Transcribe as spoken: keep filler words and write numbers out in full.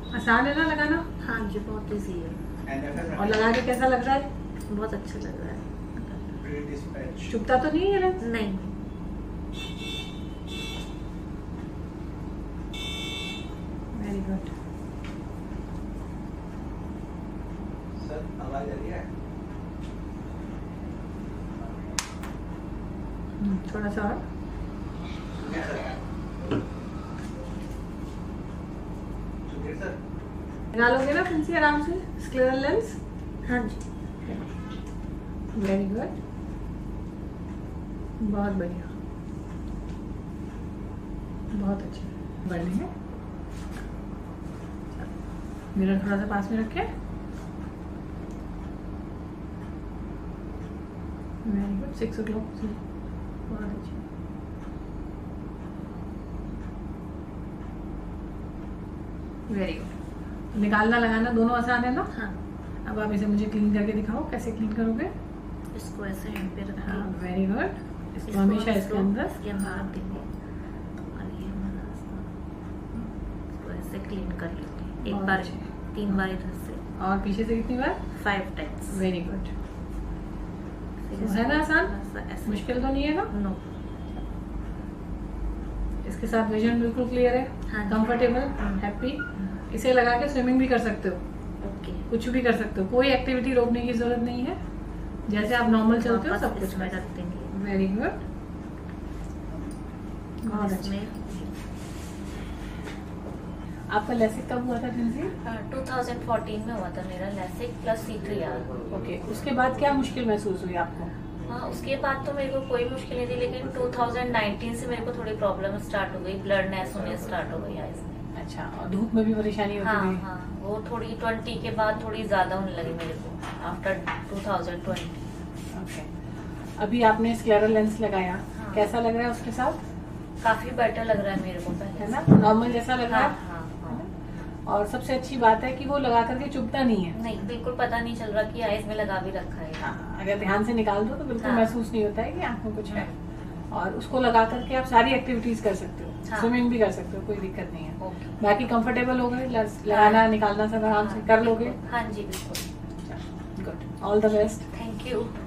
आसान है ना लगाना? हाँ जी, बहुत इजी है। और लगा के कैसा लग रहा है? बहुत अच्छा लग रहा है। चुभता तो नहीं है? नहीं। Very good. सर आवाज आ रही है? थोड़ा सा और निकालोगे ना प्रिंसी आराम से स्क्लेरल लेंस? हाँ जी। वेरी गुड, बहुत बढ़िया, बहुत अच्छे बढ़िया है। मिरर थोड़ा सा पास में रखे। Very good, six o'clock से बहुत अच्छी। Very good. निकालना लगाना दोनों आसान है ना? हाँ। अब आप इसे मुझे क्लीन करके दिखाओ, कैसे क्लीन करोगे? इसको ऐसे एंड पे रखिए। हाँ, वेरी गुड। इसको हमेशा इसके अंदर इसके अंदर रख देंगे और ये हमारा इसको ऐसे क्लीन कर लेंगे एक बार, तीन बार इधर से और पीछे से कितनी बार? Five times. Very good. है ना आसान? मुश्किल तो नहीं है ना? नो। इसके साथ विजन बिल्कुल क्लियर है, हाँ, कंफर्टेबल, हैप्पी। इसे लगा के स्विमिंग भी कर सकते हो, ओके, कुछ कुछ भी कर सकते हो, कोई एक्टिविटी रोकने की जरूरत नहीं है, जैसे आप नॉर्मल चलते हो सब कुछ में रख देंगे। वेरी गुड, बहुत अच्छा। इसमें आपका लेसिक कब हुआ था प्रिंसी? टू थाउजेंड फोर्टीन में हुआ था मेरा LASIK plus C three R. Okay, उसके बाद क्या मुश्किल महसूस हुई आपको? हाँ, उसके बाद तो मेरे को कोई मुश्किल नहीं थी, लेकिन टू थाउजेंड नाइनटीन से मेरे को थोड़ी प्रॉब्लम स्टार्ट हो गई, ब्लडनेस होने स्टार्ट हो गई आइज में। अच्छा, और धूप में भी परेशानी होती हाँ थी? हाँ, वो थोड़ी ट्वेंटी के बाद थोड़ी ज्यादा होने लगी मेरे को after two thousand twenty. Okay, अभी आपने स्क्लेरल लेंस लगाया, हाँ। कैसा लग रहा है उसके साथ? काफी बेटर लग रहा है मेरे को पहले, है ना, नॉर्मल जैसा लग रहा हाँ, है? हाँ, हाँ। और सबसे अच्छी बात है कि वो लगा करके चुभता नहीं है। नहीं, बिल्कुल पता नहीं चल रहा कि आइज में लगा भी रखा है। हाँ, अगर ध्यान से निकाल दो तो बिल्कुल हाँ। महसूस नहीं होता है कि आंख में कुछ है। और उसको लगा करके आप सारी एक्टिविटीज कर सकते हो, हाँ। स्विमिंग भी कर सकते हो, कोई दिक्कत नहीं है। ओके। बाकी कंफर्टेबल हो गए, लगाना हाँ। निकालना सब आराम से कर लोगे? हाँ जी, बिल्कुल। Good, all the best. Thank you.